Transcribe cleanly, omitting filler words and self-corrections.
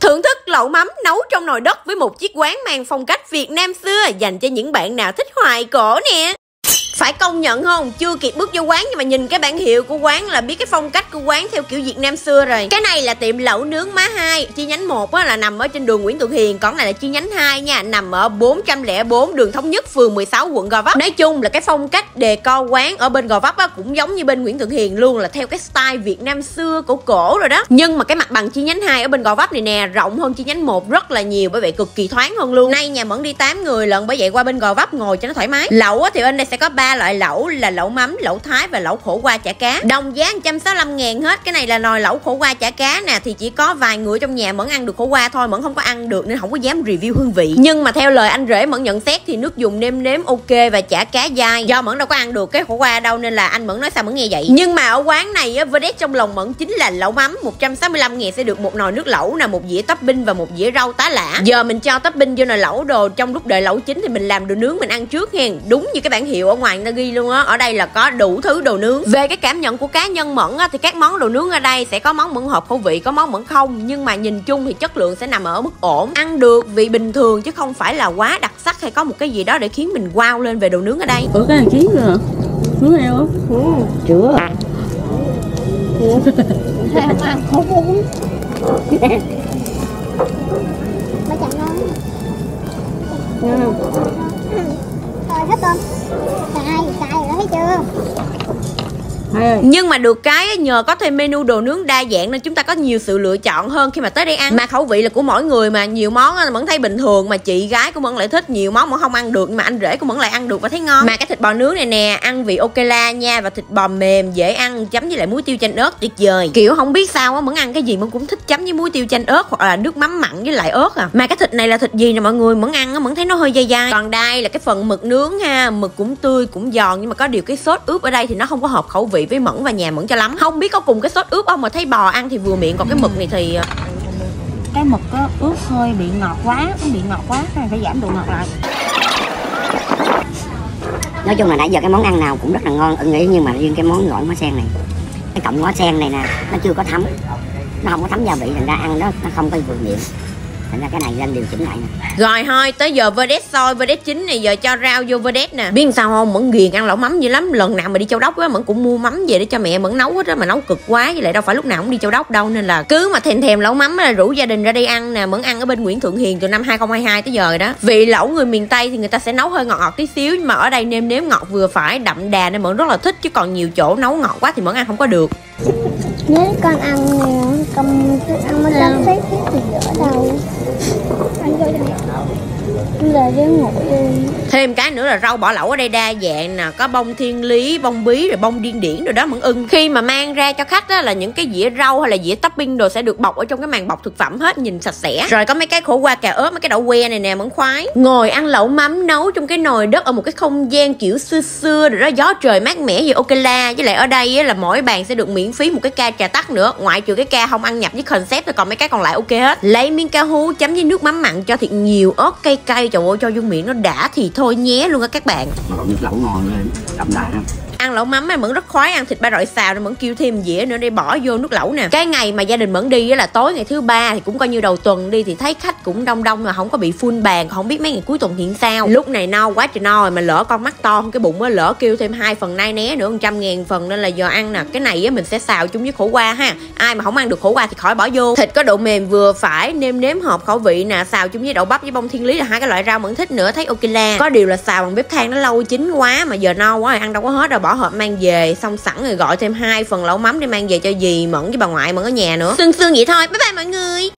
Thưởng thức lẩu mắm nấu trong nồi đất với một chiếc quán mang phong cách Việt Nam xưa dành cho những bạn nào thích hoài cổ nè. Phải công nhận không, chưa kịp bước vô quán nhưng mà nhìn cái bảng hiệu của quán là biết cái phong cách của quán theo kiểu Việt Nam xưa rồi. Cái này là tiệm lẩu nướng Má Hai. Chi nhánh 1 là nằm ở trên đường Nguyễn Thượng Hiền, còn này là chi nhánh 2 nha, nằm ở 404 đường Thống Nhất, phường 16, quận Gò Vấp. Nói chung là cái phong cách decor quán ở bên Gò Vấp cũng giống như bên Nguyễn Thượng Hiền luôn, là theo cái style Việt Nam xưa cổ cổ rồi đó. Nhưng mà cái mặt bằng chi nhánh 2 ở bên Gò Vấp này nè rộng hơn chi nhánh 1 rất là nhiều, bởi vậy cực kỳ thoáng hơn luôn. Nay nhà Mẫn đi 8 người lận, bởi vậy qua bên Gò Vấp ngồi cho nó thoải mái. Lẩu thì bên đây sẽ có 3 loại lẩu là lẩu mắm, lẩu thái và lẩu khổ qua chả cá. Đồng giá 165.000 hết. Cái này là nồi lẩu khổ qua chả cá nè, thì chỉ có vài người trong nhà Mẫn ăn được khổ qua thôi, Mẫn không có ăn được nên không có dám review hương vị. Nhưng mà theo lời anh rể Mẫn nhận xét thì nước dùng nêm nếm ok và chả cá dai. Do Mẫn đâu có ăn được cái khổ qua đâu nên là anh Mẫn nói sao Mẫn nghe vậy. Nhưng mà ở quán này á, vedette trong lòng Mẫn chính là lẩu mắm. 165.000 sẽ được một nồi nước lẩu nè, một dĩa topping và một dĩa rau tá lả. Giờ mình cho topping vô nồi lẩu đồ, trong lúc đợi lẩu chín thì mình làm đồ nướng mình ăn trước hen. Đúng như cái bảng hiệu ở ngoài người ta ghi luôn á. Ở đây là có đủ thứ đồ nướng. Về cái cảm nhận của cá nhân Mẫn á, thì các món đồ nướng ở đây sẽ có món Mẫn hợp khẩu vị, có món Mẫn không, nhưng mà nhìn chung thì chất lượng sẽ nằm ở mức ổn, ăn được vị bình thường chứ không phải là quá đặc sắc hay có một cái gì đó để khiến mình wow lên về đồ nướng ở đây. Ủa cái này chín rồi hả? Nướng heo không? Chưa. Heo ăn không uống. Mấy chồng ngon. Rồi hết không? Cay rồi đó thấy chưa? Nhưng mà được cái nhờ có thêm menu đồ nướng đa dạng nên chúng ta có nhiều sự lựa chọn hơn khi mà tới đây ăn. Mà khẩu vị là của mỗi người mà, nhiều món Mẫn thấy bình thường mà chị gái của Mẫn lại thích, nhiều món Mẫn không ăn được nhưng mà anh rể của Mẫn lại ăn được và thấy ngon. Mà cái thịt bò nướng này nè, ăn vị ok la nha, và thịt bò mềm dễ ăn, chấm với lại muối tiêu chanh ớt tuyệt vời. Kiểu không biết sao á, Mẫn ăn cái gì Mẫn cũng thích chấm với muối tiêu chanh ớt hoặc là nước mắm mặn với lại ớt à. Mà cái thịt này là thịt gì nè mọi người, Mẫn ăn á Mẫn thấy nó hơi dai dai. Còn đây là cái phần mực nướng ha, mực cũng tươi cũng giòn, nhưng mà có điều cái sốt ướp ở đây thì nó không có hợp khẩu vị với Mẫn và nhà Mẫn cho lắm. Không biết có cùng cái sốt ướp không mà thấy bò ăn thì vừa miệng, còn cái mực này thì Cái mực á, ướp hơi bị ngọt quá, nó bị ngọt quá, nên phải giảm độ ngọt lại. Nói chung là nãy giờ cái món ăn nào cũng rất là ngon ưng ý, nhưng mà riêng cái món gỏi ngó sen này, cái cọng ngó sen này nè, nó chưa có thấm, nó không có thấm gia vị, thành ra ăn đó nó không có vừa miệng, thành ra cái này nên điều chỉnh lại nè. Rồi thôi, tới giờ vedette sôi, vedette chín này, giờ cho rau vô vedette nè. Biết sao không, Mẫn ghiền ăn lẩu mắm dữ lắm. Lần nào mà đi Châu Đốc á, Mẫn cũng mua mắm về để cho mẹ Mẫn nấu hết á, mà nấu cực quá, với lại đâu phải lúc nào cũng đi Châu Đốc đâu, nên là cứ mà thèm lẩu mắm là rủ gia đình ra đây ăn nè. Mẫn ăn ở bên Nguyễn Thượng Hiền từ năm 2022 tới giờ rồi đó. Vị lẩu người miền Tây thì người ta sẽ nấu hơi ngọt ngọt tí xíu, nhưng mà ở đây nêm nếm ngọt vừa phải, đậm đà nên Mẫn rất là thích, chứ còn nhiều chỗ nấu ngọt quá thì Mẫn ăn không có được. Nếu con ăn con ăn mấy cái xếp thì ở đâu? Ăn vô bây giờ đi ngủ đi. Thêm cái nữa là rau bỏ lẩu ở đây đa dạng nè, có bông thiên lý, bông bí rồi bông điên điển rồi đó Mẫn ưng. Khi mà mang ra cho khách á, là những cái dĩa rau hay là dĩa topping đồ sẽ được bọc ở trong cái màng bọc thực phẩm hết, nhìn sạch sẽ. Rồi có mấy cái khổ qua cà ớt, mấy cái đậu que này nè Mẫn khoái. Ngồi ăn lẩu mắm nấu trong cái nồi đất ở một cái không gian kiểu xưa xưa rồi đó, gió trời mát mẻ gì ok la. Với lại ở đây á, là mỗi bàn sẽ được miễn phí một cái ca trà tắc nữa, ngoại trừ cái ca không ăn nhập với concept rồi, còn mấy cái còn lại ok hết. Lấy miếng cá hú chấm với nước mắm mặn cho thiệt nhiều ớt cay cay, trời ơi cho vô miệng nó đã thì thôi nhé luôn á các bạn. Nước lẩu ngon lên, đậm đà ha. Ăn lẩu mắm Mẫn rất khoái ăn thịt ba rọi xào nên Mẫn kêu thêm dĩa nữa để bỏ vô nước lẩu nè. Cái ngày mà gia đình Mẫn đi là tối ngày thứ ba, thì cũng coi như đầu tuần đi, thì thấy khách cũng đông đông mà không có bị full bàn. Không biết mấy ngày cuối tuần hiện sao. Lúc này no quá trời no rồi, mà lỡ con mắt to không cái bụng á, lỡ kêu thêm 2 phần nai né nữa 100.000 phần, nên là giờ ăn nè. Cái này á mình sẽ xào chung với khổ qua ha. Ai mà không ăn được khổ qua thì khỏi bỏ vô. Thịt có độ mềm vừa phải, nêm nếm hợp khẩu vị nè, xào chung với đậu bắp với bông thiên lý là hai cái loại rau Mẫn thích nữa, thấy ok la. Có điều là xào bằng bếp than nó lâu chín quá, mà giờ no quá rồi ăn đâu có hết đâu, bỏ hộp mang về. Xong sẵn rồi gọi thêm 2 phần lẩu mắm để mang về cho dì Mẫn với bà ngoại Mẫn ở nhà nữa. Sương sương vậy thôi. Bye bye mọi người.